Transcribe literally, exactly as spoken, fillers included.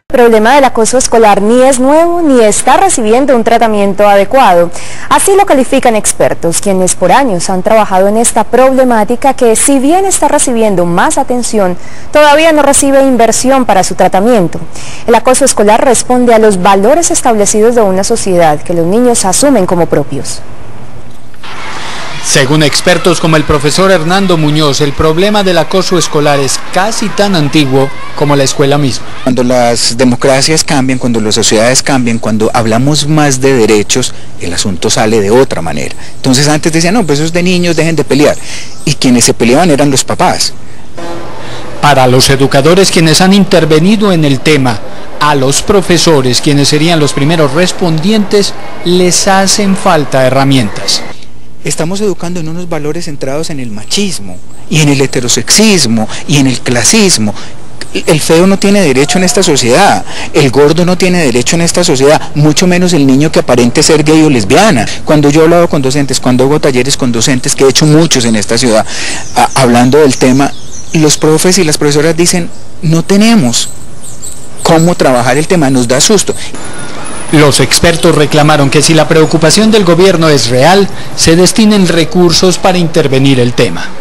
El problema del acoso escolar ni es nuevo ni está recibiendo un tratamiento adecuado. Así lo califican expertos, quienes por años han trabajado en esta problemática que, si bien está recibiendo más atención, todavía no recibe inversión para su tratamiento. El acoso escolar responde a los valores establecidos de una sociedad que los niños asumen como propios. Según expertos como el profesor Hernando Muñoz, el problema del acoso escolar es casi tan antiguo como la escuela misma. Cuando las democracias cambian, cuando las sociedades cambian, cuando hablamos más de derechos, el asunto sale de otra manera. Entonces antes decían, no, pues esos de niños, dejen de pelear. Y quienes se peleaban eran los papás. Para los educadores quienes han intervenido en el tema, a los profesores, quienes serían los primeros respondientes, les hacen falta herramientas. Estamos educando en unos valores centrados en el machismo, y en el heterosexismo, y en el clasismo. El feo no tiene derecho en esta sociedad, el gordo no tiene derecho en esta sociedad, mucho menos el niño que aparente ser gay o lesbiana. Cuando yo he hablado con docentes, cuando hago talleres con docentes, que he hecho muchos en esta ciudad, a, hablando del tema, los profes y las profesoras dicen, no tenemos cómo trabajar el tema, nos da susto. Los expertos reclamaron que si la preocupación del gobierno es real, se destinen recursos para intervenir el tema.